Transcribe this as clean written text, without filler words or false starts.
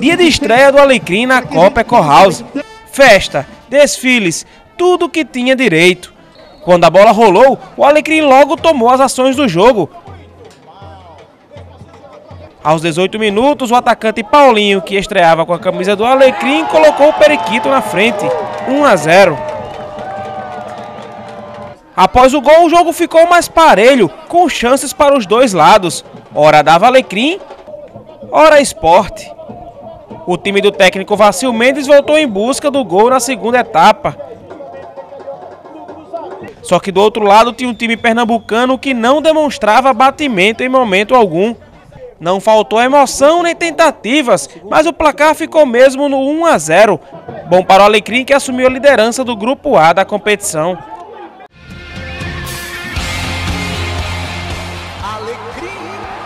Dia de estreia do Alecrim na Copa Eco House. Festa, desfiles, tudo que tinha direito. Quando a bola rolou, o Alecrim logo tomou as ações do jogo. Aos 18 minutos, o atacante Paulinho, que estreava com a camisa do Alecrim, colocou o periquito na frente, 1-0. Após o gol, o jogo ficou mais parelho, com chances para os dois lados. Ora dava Alecrim, ora Sport. O time do técnico Vacil Mendes voltou em busca do gol na segunda etapa. Só que do outro lado tinha um time pernambucano que não demonstrava batimento em momento algum. Não faltou emoção nem tentativas, mas o placar ficou mesmo no 1-0. Bom para o Alecrim, que assumiu a liderança do Grupo A da competição. Alecrim.